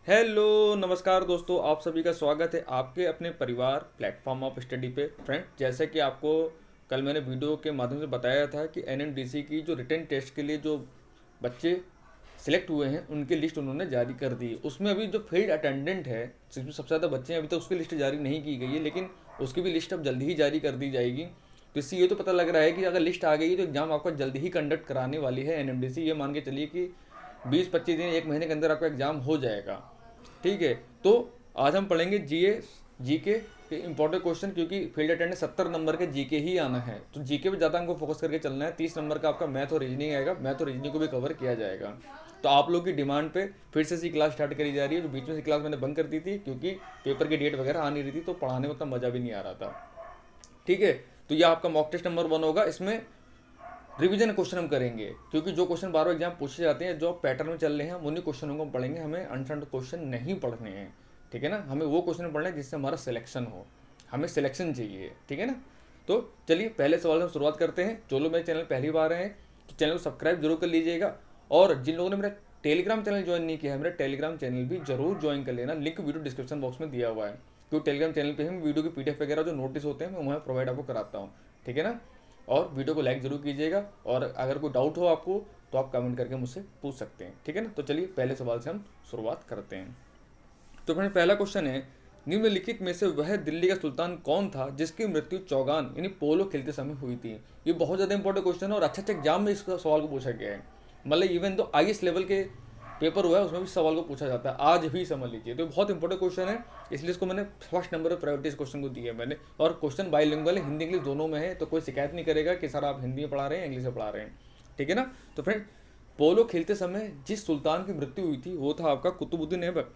Hello नमस्कार दोस्तों, आप सभी का स्वागत है आपके अपने परिवार प्लेटफॉर्म ऑफ स्टडी पे। फ्रेंड, जैसे कि आपको कल मैंने वीडियो के माध्यम से बताया था कि एनएमडीसी की जो रिटन टेस्ट के लिए जो बच्चे सिलेक्ट हुए हैं उनकी लिस्ट उन्होंने जारी कर दी। उसमें अभी जो फील्ड अटेंडेंट है जिसमें सबसे ज़्यादा बच्चे हैं, अभी तक उसकी लिस्ट जारी नहीं की गई है, लेकिन उसकी भी लिस्ट अब जल्दी ही जारी कर दी जाएगी। तो इससे ये तो पता लग रहा है कि अगर लिस्ट आ गई तो एग्ज़ाम आपका जल्दी ही कंडक्ट कराने वाली है एनएमडीसी। ये मान के चलिए कि 20-25 दिन, एक महीने के अंदर आपका एग्ज़ाम हो जाएगा। ठीक है, तो आज हम पढ़ेंगे जीके के इंपॉर्टेंट क्वेश्चन, क्योंकि फील्ड अटेंडेंस 70 नंबर के जीके ही आना है, तो जीके पे ज़्यादा हमको फोकस करके चलना है। 30 नंबर का आपका मैथ और रीजनिंग आएगा, मैथ और रीजनिंग को भी कवर किया जाएगा। तो आप लोग की डिमांड पे फिर से सी क्लास स्टार्ट करी जा रही है। जो बीच में सी क्लास मैंने बंद कर दी थी क्योंकि पेपर की डेट वगैरह आ नहीं रही थी, तो पढ़ाने में उतना मज़ा भी नहीं आ रहा था। ठीक है, तो ये आपका मॉक टेस्ट नंबर 1 होगा। इसमें रिवीजन क्वेश्चन हम करेंगे, क्योंकि जो क्वेश्चन बार बार एग्जाम पूछे जाते हैं, जो पैटर्न में चल रहे हैं, हम उन्हीं क्वेश्चनों को पढ़ेंगे। हमें अनस्टैंड क्वेश्चन नहीं पढ़ने हैं, ठीक है ना। हमें वो क्वेश्चन पढ़ने हैं जिससे हमारा सिलेक्शन हो, हमें सिलेक्शन चाहिए, ठीक है ना। तो चलिए पहले सवाल से हम शुरुआत करते हैं। जो लोग मेरे चैनल पहली बार आए हैं तो चैनल को सब्सक्राइब जरूर कर लीजिएगा, और जिन लोगों ने मेरा टेलीग्राम चैनल ज्वाइन नहीं किया है, मेरा टेलीग्राम चैनल भी जरूर ज्वाइन कर लेना। लिंक वीडियो डिस्क्रिप्शन बॉक्स में दिया हुआ है, क्योंकि टेलीग्राम चैनल पे हम वीडियो की पीडीएफ वगैरह जो नोटिस होते हैं मैं वहाँ प्रोवाइड आपको कराता हूँ, ठीक है ना। और वीडियो को लाइक जरूर कीजिएगा, और अगर कोई डाउट हो आपको तो आप कमेंट करके मुझसे पूछ सकते हैं, ठीक है ना। तो चलिए पहले सवाल से हम शुरुआत करते हैं। तो फ्रेंड, पहला क्वेश्चन है, निम्नलिखित में से वह दिल्ली का सुल्तान कौन था जिसकी मृत्यु चौगान यानी पोलो खेलते समय हुई थी। ये बहुत ज़्यादा इंपॉर्टेंट क्वेश्चन है, और अच्छे एग्जाम में इस सवाल को पूछा गया है। मतलब इवन तो आईएएस लेवल के पेपर हुआ है उसमें भी सवाल को पूछा जाता है, आज भी समझ लीजिए। तो बहुत इंपॉर्टेंट क्वेश्चन है, इसलिए इसको मैंने फर्स्ट नंबर पर प्रायोरिटी इस क्वेश्चन को दिया है मैंने। और क्वेश्चन बाइलिंगुअल है, हिंदी इंग्लिश दोनों में है, तो कोई शिकायत नहीं करेगा कि सर आप हिंदी में पढ़ा रहे हैं इंग्लिश में पढ़ा रहे हैं, ठीक है ना। तो फ्रेंड, पोलो खेलते समय जिस सुल्तान की मृत्यु हुई थी वो था आपका कुतुबुद्दीन ऐबक।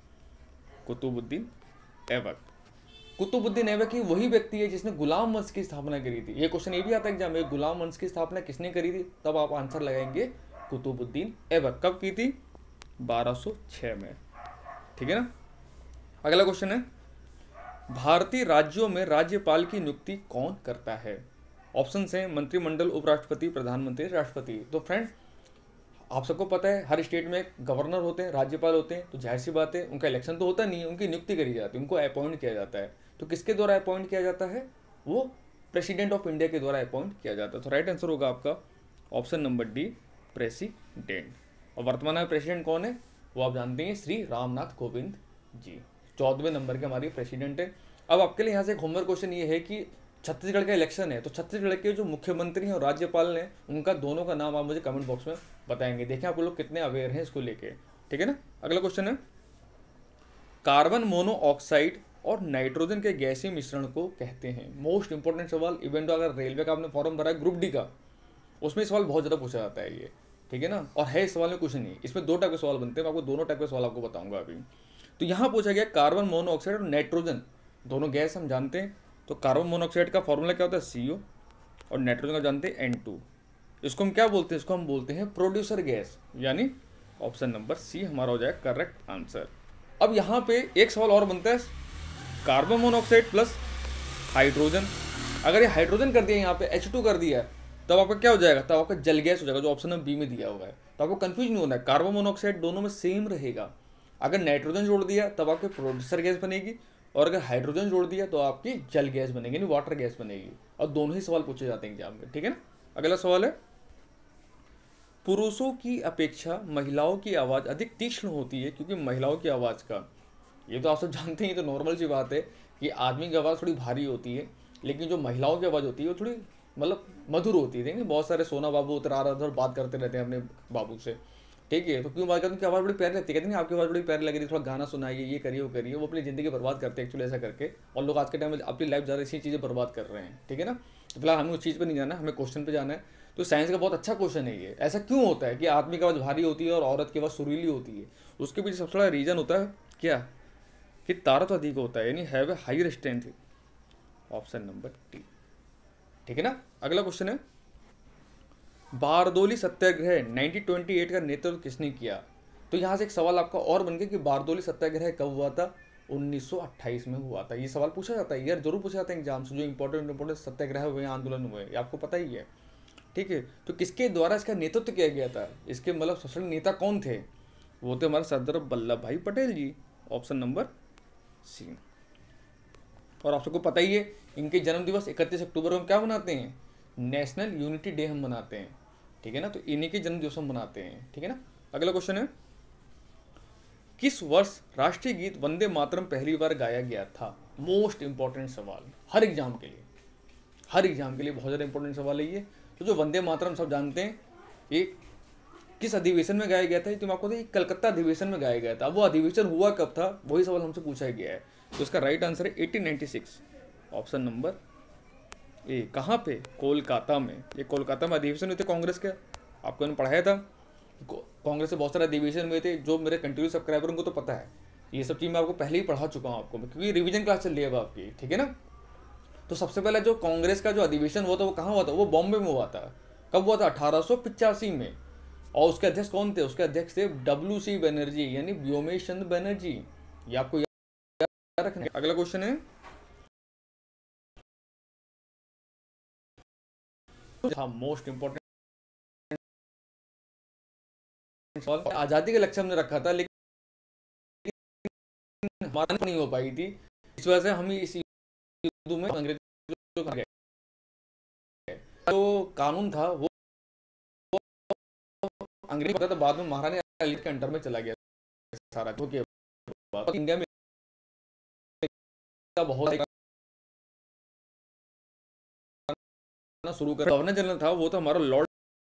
कुतुबुद्दीन ऐबक, कुतुबुद्दीन ऐबक ही वही व्यक्ति है जिसने गुलाम वंश की स्थापना करी थी। ये क्वेश्चन ये भी आता है एग्जाम में, गुलाम वंश की स्थापना किसने करी थी, तब आप आंसर लगाएंगे कुतुबुद्दीन ऐबक। कब की थी? 1206 में, ठीक है ना। अगला क्वेश्चन है, भारतीय राज्यों में राज्यपाल की नियुक्ति कौन करता है। ऑप्शन है मंत्रिमंडल, उपराष्ट्रपति, प्रधानमंत्री, राष्ट्रपति। तो फ्रेंड, आप सबको पता है हर स्टेट में गवर्नर होते हैं, राज्यपाल होते हैं, तो जाहिर सी बात है उनका इलेक्शन तो होता नहीं है, उनकी नियुक्ति करी जाती है, उनको अपॉइंट किया जाता है। तो किसके द्वारा अपॉइंट किया जाता है? वो प्रेसिडेंट ऑफ इंडिया के द्वारा अपॉइंट किया जाता है। तो राइट आंसर होगा आपका ऑप्शन नंबर डी, प्रेसिडेंट। और वर्तमान में प्रेसिडेंट कौन है वो आप जानते हैं, श्री रामनाथ कोविंद जी। 14वें नंबर के हमारे प्रेसिडेंट है। अब आपके लिए यहाँ से एक होमवर्क क्वेश्चन ये है कि छत्तीसगढ़ का इलेक्शन है, तो छत्तीसगढ़ के जो मुख्यमंत्री हैं और राज्यपाल हैं उनका दोनों का नाम आप मुझे कमेंट बॉक्स में बताएंगे। देखें आप लोग कितने अवेयर हैं इसको लेके, ठीक है ना। अगला क्वेश्चन है, कार्बन मोनोऑक्साइड और नाइट्रोजन के गैसीय मिश्रण को कहते हैं। मोस्ट इंपॉर्टेंट सवाल, इवन तो अगर रेलवे का आपने फॉर्म भरा है ग्रुप डी का, उसमें सवाल बहुत ज़्यादा पूछा जाता है ये, ठीक है ना। और है इस सवाल में कुछ नहीं, इसमें 2 टाइप के सवाल बनते हैं, मैं आपको दोनों टाइप के सवाल आपको बताऊंगा अभी। तो यहाँ पूछा गया कार्बन मोनोऑक्साइड और नाइट्रोजन, दोनों गैस हम जानते हैं। तो कार्बन मोनोऑक्साइड का फॉर्मूला क्या होता है? CO, और नाइट्रोजन का जानते हैं N2। इसको हम क्या बोलते हैं? इसको हम बोलते हैं प्रोड्यूसर गैस, यानी ऑप्शन नंबर सी हमारा हो जाएगा करेक्ट आंसर। अब यहाँ पे एक सवाल और बनता है, कार्बन मोनोऑक्साइड प्लस हाइड्रोजन, अगर ये हाइड्रोजन कर दिया यहाँ पे H2 कर दिया तब आपका क्या हो जाएगा? तब आपका जल गैस हो जाएगा, जो ऑप्शन नंबर बी में दिया हुआ है। तो आपको कंफ्यूज नहीं होना है, कार्बन मोनोऑक्साइड दोनों में सेम रहेगा। अगर नाइट्रोजन जोड़ दिया तब आपकी प्रोड्यूसर गैस बनेगी, और अगर हाइड्रोजन जोड़ दिया तो आपकी जल गैस बनेगी, यानी वाटर गैस बनेगी। और दोनों ही सवाल पूछे जाते हैं एग्जाम में, ठीक है ना। अगला सवाल है, पुरुषों की अपेक्षा महिलाओं की आवाज़ अधिक तीक्ष्ण होती है, क्योंकि महिलाओं की आवाज़ का, ये तो आप सब जानते हैं, तो नॉर्मल सी बात है कि आदमी की आवाज़ थोड़ी भारी होती है, लेकिन जो महिलाओं की आवाज़ होती है वो थोड़ी मतलब मधुर होती है। देखिए बहुत सारे सोना बाबू उतर उधर बात करते रहते हैं अपने बाबू से, ठीक है। तो क्यों बात करते हैं? उनकी आवाज़ बड़ी प्यारी लगती है, कहते हैं आपकी आवाज़ बड़ी प्यारी लग रही है, थोड़ा गाना सुनाइए, ये करिए वो करिए। वो अपनी ज़िंदगी बर्बाद करते हैं एक्चुअली ऐसा करके, और लोग आज के टाइम में अपनी लाइफ ज़्यादा इसी चीज़ें बर्बाद कर रहे हैं, ठीक है ना। तो फिलहाल हमें उस चीज़ पर नहीं जाना है, हमें क्वेश्चन पर जाना है। तो साइंस का बहुत अच्छा क्वेश्चन है ये। ऐसा क्यों होता है कि आदमी की आवाज़ भारी होती है और औरत की आवाज़ सुरीली होती है? उसके पीछे सबसे बड़ा रीज़न होता है क्या? कि तारत अधिक होता है, यानी have a higher strength, option number D, ठीक है ना। अगला क्वेश्चन है, बारदोली सत्याग्रह 1928 का नेतृत्व किसने किया? तो यहाँ से एक सवाल आपका और बन गया कि बारदोली सत्याग्रह कब हुआ था? 1928 में हुआ था। ये सवाल पूछा जाता है यार, जरूर पूछा जाता है एग्जाम से, जो इंपॉर्टेंट सत्याग्रह हुए, आंदोलन हुए, ये आपको पता ही है, ठीक है। तो किसके द्वारा इसका नेतृत्व किया गया था? इसके मतलब सबसे नेता कौन थे? वो थे हमारे Sardar Vallabhbhai Patel ji, option number C. और आप सबको पता ही है इनके जन्म दिवस 31 अक्टूबर को हम क्या मनाते हैं, नेशनल यूनिटी डे हम मनाते हैं, ठीक है ना। तो इन्हीं के जन्म दिवस हम मनाते हैं, ठीक है ना। अगला क्वेश्चन है, किस वर्ष राष्ट्रीय गीत वंदे मातरम पहली बार गाया गया था। मोस्ट इंपॉर्टेंट सवाल हर एग्जाम के लिए, हर एग्जाम के लिए बहुत ज़्यादा इंपॉर्टेंट सवाल है ये। तो जो वंदे मातरम सब जानते हैं, ये किस अधिवेशन में गाया गया था, तो मैं आपको ये कलकत्ता अधिवेशन में गाया गया था। अब वो अधिवेशन हुआ कब था, वही सवाल हमसे पूछा गया है। तो इसका राइट आंसर है 1896, ऑप्शन नंबर ए। कहाँ पे, कोलकाता में। ये कोलकाता में अधिवेशन हुए थे कांग्रेस के, आपको मैंने पढ़ाया था। कांग्रेस से बहुत सारे अधिवेशन हुए थे, जो मेरे कंटिन्यू सब्सक्राइबर उनको तो पता है। ये सब चीज़ मैं आपको पहले ही पढ़ा चुका हूँ आपको, क्योंकि रिवीजन क्लास चल रही है अब आपकी, ठीक है ना। तो सबसे पहले जो कांग्रेस का जो अधिवेशन हुआ था वो कहाँ हुआ था, वो बॉम्बे में हुआ था। कब हुआ था, 1885 में। और उसके अध्यक्ष कौन थे, उसके अध्यक्ष थे WC बनर्जी, यानी व्योमेश चंद्र बनर्जी। ये आपको याद रखना है। अगला क्वेश्चन है, मोस्ट इंपॉर्टेंट सवाल, आजादी के लक्ष्य हमने रखा था, लेकिन हमारा नहीं हो पाई थी। इस वजह से हम इस युद्ध में अंग्रेजों का गए। जो कानून था वो अंग्रेज होता था, बाद में महारानी के अंडर में चला गया सारा। तो इंडिया में बहुत शुरू कर, गवर्नर जनरल था वो था हमारा लॉर्ड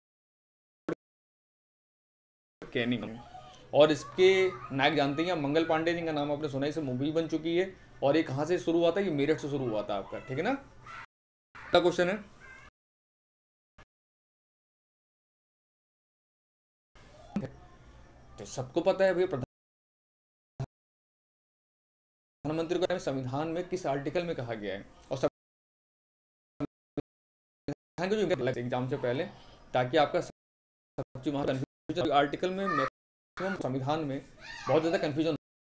कैनिंग। और इसके नायक जानते हैं, मंगल पांडे जी का नाम आपने सुना है, इसे मूवी बन चुकी है। और ये कहाँ से शुरू हुआ था, ये मेरठ से शुरू हुआ था आपका, ठीक है ना। अगला क्वेश्चन है, तो सबको पता है भैया, प्रधानमंत्री को संविधान में किस आर्टिकल में कहा गया है। और संविधान जो एग्जाम से पहले, ताकि आपका सबसे कंफ्यूजन आर्टिकल में, मैक्सिमम संविधान में बहुत ज़्यादा कंफ्यूजन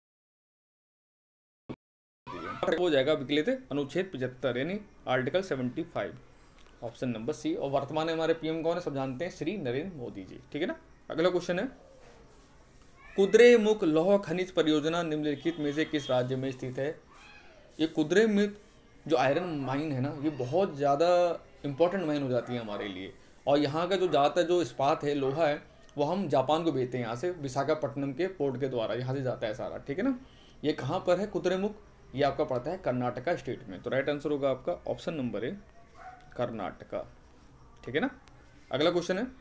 हो जाएगा। अभी के लिए थे अनुच्छेद 75 यानी आर्टिकल 75, ऑप्शन नंबर सी। और वर्तमान में हमारे पीएम कौन है, सब जानते हैं, श्री नरेंद्र मोदी जी, ठीक है ना। अगला क्वेश्चन है, कुद्रेमुख लौह खनिज परियोजना निम्नलिखित में से किस राज्य में स्थित है। ये कुद्रेमुख जो आयरन माइन है ना, ये बहुत ज़्यादा इंपॉर्टेंट माइन हो जाती है हमारे लिए। और यहाँ का जो ज़्यादातर जो इस्पात है, लोहा है, वो हम जापान को भेजते हैं यहाँ से, विशाखापट्टनम के पोर्ट के द्वारा यहाँ से जाता है सारा, ठीक है ना। ये कहाँ पर है कुद्रेमुख, ये आपका पड़ता है कर्नाटका स्टेट में। तो राइट आंसर होगा आपका ऑप्शन नंबर ए, कर्नाटका, ठीक है ना। अगला क्वेश्चन है,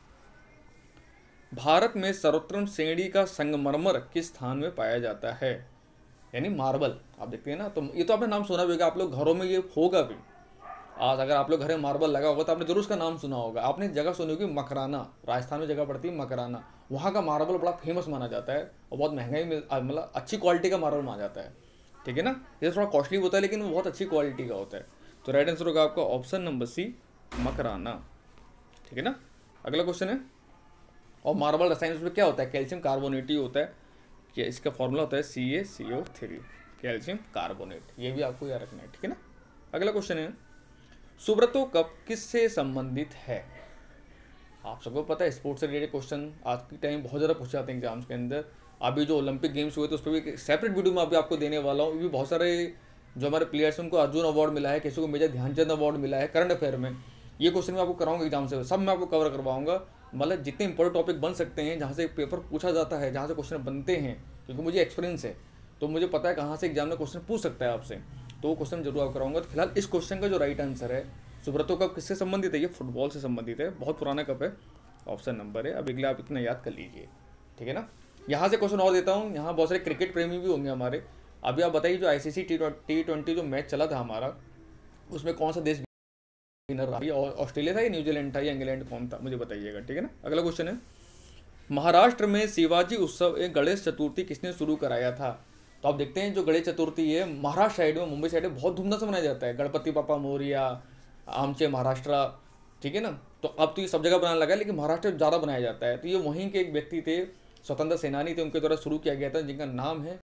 भारत में सर्वोत्तम श्रेणी का संगमरमर किस स्थान में पाया जाता है, यानी मार्बल। आप देखते हैं ना, तो ये तो आपने नाम सुना भी होगा, आप लोग घरों में ये होगा भी। आज अगर आप लोग घर में मार्बल लगा होगा तो आपने जरूर उसका नाम सुना होगा। आपने जगह सुनी होगी मकराना, राजस्थान में जगह पड़ती है मकराना, वहाँ का मार्बल बड़ा फेमस माना जाता है और बहुत महंगाई में, मतलब अच्छी क्वालिटी का मार्बल माना जाता है, ठीक है ना। ये थोड़ा कॉस्टली होता है लेकिन वो बहुत अच्छी क्वालिटी का होता है। तो राइट आंसर होगा आपका ऑप्शन नंबर सी, मकराना, ठीक है ना। अगला क्वेश्चन है, और मार्बल रसायन उसमें क्या होता है, कैल्शियम कार्बोनेट ही होता है। कि इसका फॉर्मूला होता है CaCO3, कैल्शियम कार्बोनेट। ये भी आपको याद रखना है, ठीक है ना। अगला क्वेश्चन है, सुब्रतो कप किससे संबंधित है। आप सबको पता है, स्पोर्ट्स से रिलेटेड क्वेश्चन आज के टाइम बहुत ज़्यादा पूछे जाते हैं एग्जाम्स के अंदर। अभी जो ओलंपिक गेम्स हुए थे उस पर भी सेपरेट वीडियो में अभी आपको देने वाला हूँ। भी बहुत सारे जो हमारे प्लेयर्स हैं उनको अर्जुन अवार्ड मिला है, किसी को मेजर ध्यानचंद अवार्ड मिला है करंट अफेयर में। ये क्वेश्चन मैं आपको कराऊंगा एग्जाम से, सब मैं आपको कवर करवाऊंगा। मतलब जितने इंपॉर्टेंट टॉपिक बन सकते हैं, जहाँ से पेपर पूछा जाता है, जहाँ से क्वेश्चन बनते हैं, क्योंकि मुझे एक्सपीरियंस है, तो मुझे पता है कहाँ से एग्जाम में क्वेश्चन पूछ सकता है आपसे, तो वो क्वेश्चन जरूर आप कराऊंगा। तो फिलहाल इस क्वेश्चन का जो राइट आंसर है, सुब्रतो कप किससे संबंधित है, ये फुटबॉल से संबंधित है, बहुत पुराना कप है, ऑप्शन नंबर है। अब अगला आप इतना याद कर लीजिए, ठीक है ना। यहाँ से क्वेश्चन और देता हूँ, यहाँ बहुत सारे क्रिकेट प्रेमी भी होंगे हमारे। अभी आप बताइए, जो ICC T20 जो मैच चला था हमारा, उसमें कौन सा देश विनर रहा, ऑस्ट्रेलिया था या न्यूजीलैंड था या इंग्लैंड, कौन था, मुझे बताइएगा, ठीक है ना। अगला क्वेश्चन है, महाराष्ट्र में शिवाजी उत्सव एक गणेश चतुर्थी किसने शुरू कराया था। तो आप देखते हैं जो गणेश चतुर्थी है महाराष्ट्र साइड में, मुंबई साइड में बहुत धूमधाम से मनाया जाता है, गणपति बापा मोरिया, आमचे महाराष्ट्र, ठीक है ना। तो अब तो ये सब जगह बनाने लगा है, लेकिन महाराष्ट्र ज़्यादा बनाया जाता है। तो ये वहीं के एक व्यक्ति थे, स्वतंत्र सेनानी थे, उनके द्वारा शुरू किया गया था, जिनका नाम है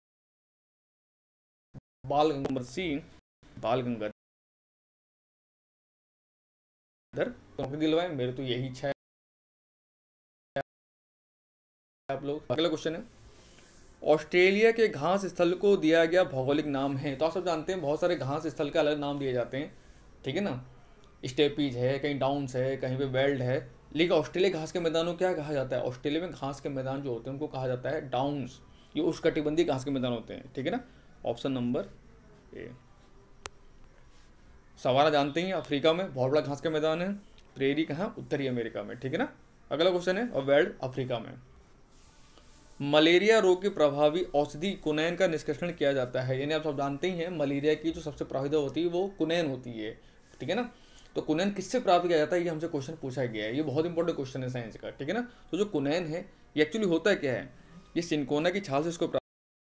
बाल गंगाधर सिंह, बाल गंगाधर। दिलवाए, मेरे तो यही इच्छा है। आप लोग। अगला क्वेश्चन है, ऑस्ट्रेलिया के घास स्थल को दिया गया भौगोलिक नाम है। तो आप सब जानते हैं बहुत सारे घास स्थल का अलग नाम दिए जाते हैं, ठीक है ना। स्टेपीज है, कहीं डाउन्स है, कहीं पे वेल्ड है, लेकिन ऑस्ट्रेलिया घास के मैदानों को क्या कहा जाता है? ऑस्ट्रेलिया में घास के मैदान जो होते हैं उनको कहा जाता है डाउन्स। ये उष्णकटिबंधीय घास के मैदान होते हैं, ठीक है ना। Option number A. सवारा जानते हैं अफ्रीका में बहुत बड़ा घास का मैदान है। प्रेरी कहाँ? उत्तरी अमेरिका में, ठीक है ना। अगला क्वेश्चन है, और वेल्ड अफ्रीका में। मलेरिया रोग के प्रभावी औषधि कुनैन का निष्कर्षण किया जाता है। यानी आप सब जानते ही हैं मलेरिया की जो सबसे प्रभावी दवा होती है वो कुनैन होती है, ठीक है ना। तो कुनैन किससे प्राप्त किया जाता है, ये हमसे क्वेश्चन पूछा गया है। ये बहुत इंपॉर्टेंट क्वेश्चन है साइंस का, ठीक है ना। तो जो कुनैन है ये एक्चुअली होता है क्या है, ये सिंकोना की छाल से इसको प्राप्त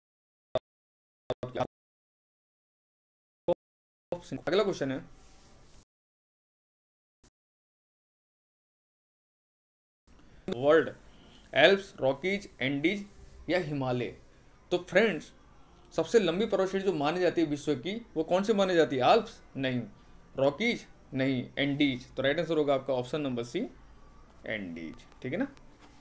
किया। अगला क्वेश्चन है, वर्ल्ड एल्प्स, रॉकीज, एंडीज या हिमालय। तो फ्रेंड्स, सबसे लंबी पर्वतश्रेणी जो मानी जाती है विश्व की वो कौन सी मानी जाती है? आल्प्स नहीं, रॉकीज नहीं, एंडीज। तो राइट आंसर होगा आपका ऑप्शन नंबर सी, एंडीज, ठीक है ना।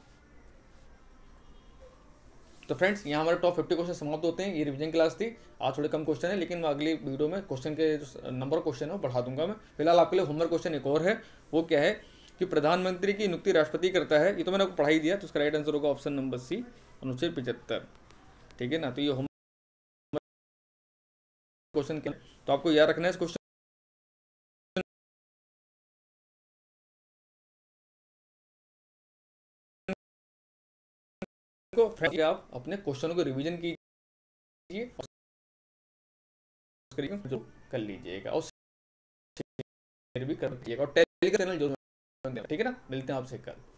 तो फ्रेंड्स, यहाँ हमारे टॉप 50 क्वेश्चन समाप्त होते हैं। ये रिवीजन क्लास थी, आज थोड़े कम क्वेश्चन है, लेकिन मैं अगली वीडियो में क्वेश्चन के जो नंबर क्वेश्चन है वो बढ़ा दूंगा मैं। फिलहाल आपके लिए होमवर्क क्वेश्चन एक और है, वो क्या है कि प्रधानमंत्री की नियुक्ति राष्ट्रपति करता है। ये तो मैंने आपको पढ़ा ही दिया, तो उसका राइट आंसर होगा ऑप्शन नंबर सी, अनुच्छेद 75, ठीक है ना। तो ये होमवर्क क्वेश्चन क्या, तो आपको याद रखना है इस क्वेश्चन को। फ्रेंड्स, आप अपने क्वेश्चनों को रिवीजन कीजिए, जो कर लीजिएगा और शेयर भी कर दीजिएगा, और टेलीग्राम चैनल जो, ठीक है ना। मिलते हैं आपसे कल।